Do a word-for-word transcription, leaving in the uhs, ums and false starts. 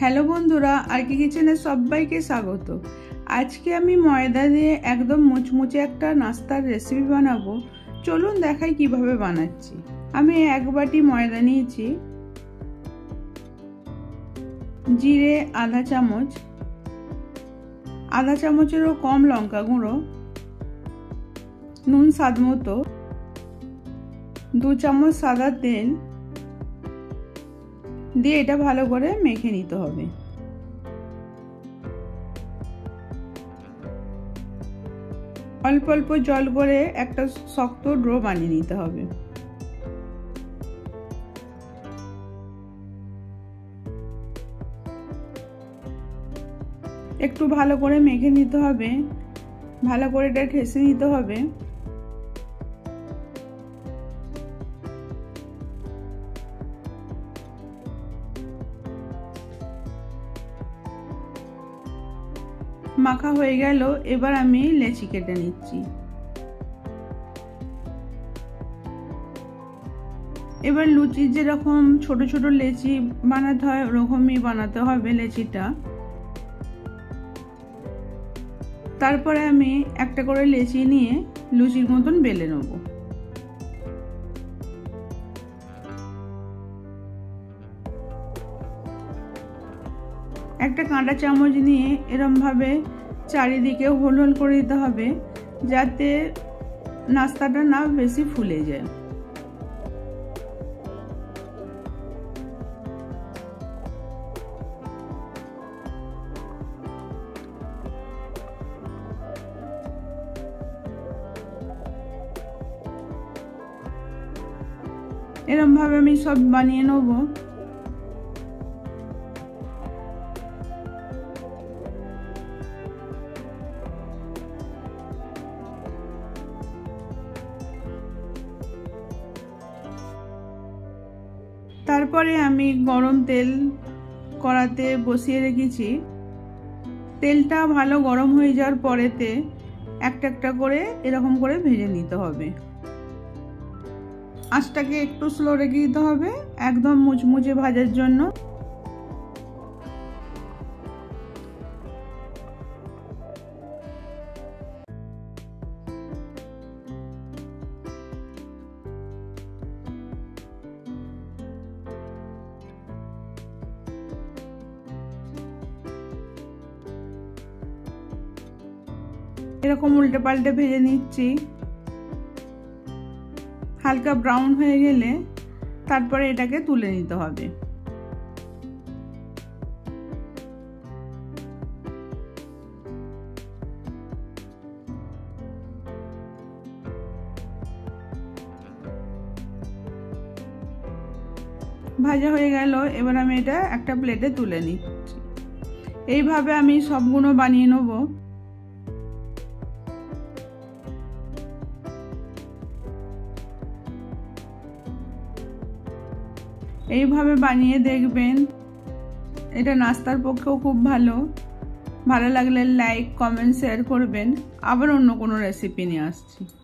Hello বন্ধুরা, আরকি কিচেনে সবাইকে স্বাগত। আজকে আমি ময়দা দিয়ে একদম মুচমুচে একটা নাস্তার রেসিপি বানাবো। চলুন দেখাই কিভাবে বানাচ্ছি। আমি এক বাটি ময়দা নিয়েছি, জিরে আধা চামচ, আধা চামচেরও কম লঙ্কা গুঁড়ো, নুন স্বাদ মতো, দু চামচ সাদা তেল দিয়ে এটা ভালো করে মেখে নিতে হবে। অল্প অল্প জল করে একটা শক্ত ডো বানিয়ে নিতে হবে। একটু ভালো করে মেখে নিতে হবে, ভালো করে এটা ঠেসে নিতে হবে। মাখা হয়ে গেল, এবার আমি লেচি কেটে নিচ্ছি। এবার লুচির যেরকম ছোট ছোট লেচি বানাতে হয় ওরকমই বানাতে হবে লেচিটা। তারপরে আমি একটা করে লেচি নিয়ে লুচির মতন বেলে নেব। একটা কাঁটা চামচ নিয়ে এরম ভাবে চারিদিকে হোল হোল করে দিতে হবে, যাতে নাস্তাটা না বেশি ফুলে যায়। এরম ভাবে আমি সব বানিয়ে নেব। তারপরে আমি গরম তেল কড়াতে বসিয়ে রেখেছি। তেলটা ভালো গরম হয়ে যাওয়ার পরেতে একটা একটা করে এরকম করে ভেজে নিতে হবে। আঁচটাকে একটু স্লো রেখে দিতে হবে একদম মুচমুচে ভাজার জন্য। এরকম উল্টে পাল্টে ভেজে নিচ্ছি। হালকা ব্রাউন হয়ে গেলে তারপরে এটাকে তুলে নিতে হবে। ভাজা হয়ে গেল, এবার আমি এটা একটা প্লেটে তুলে নিচ্ছি। এইভাবে আমি সবগুলো বানিয়ে নেব। এইভাবে বানিয়ে দেখবেন, এটা নাস্তার পক্ষেও খুব ভালো। ভালো লাগলে লাইক কমেন্ট শেয়ার করবেন। আবার অন্য কোনো রেসিপি নিয়ে আসছি।